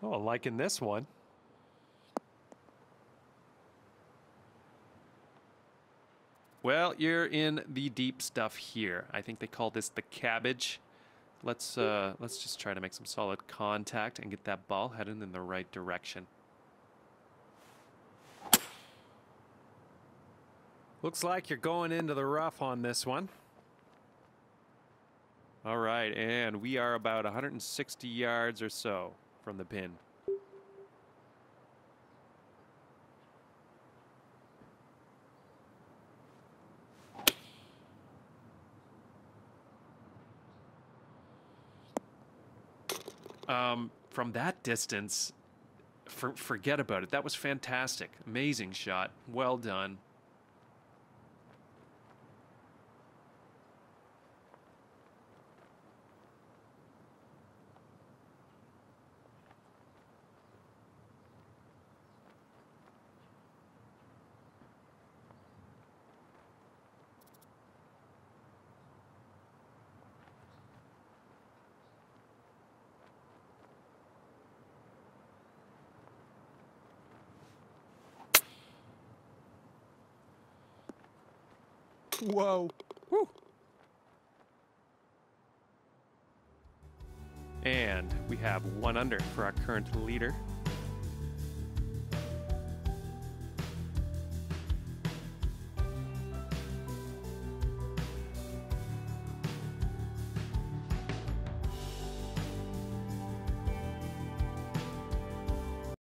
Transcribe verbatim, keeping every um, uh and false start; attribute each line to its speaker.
Speaker 1: Oh, liking this one. Well, you're in the deep stuff here. I think they call this the cabbage. Let's uh, let's just try to make some solid contact and get that ball headed in the right direction. Looks like you're going into the rough on this one. All right, and we are about one hundred sixty yards or so from the pin. Um, from that distance, for, forget about it. That was fantastic. Amazing shot. Well done. Whoa. Woo. And we have one under for our current leader.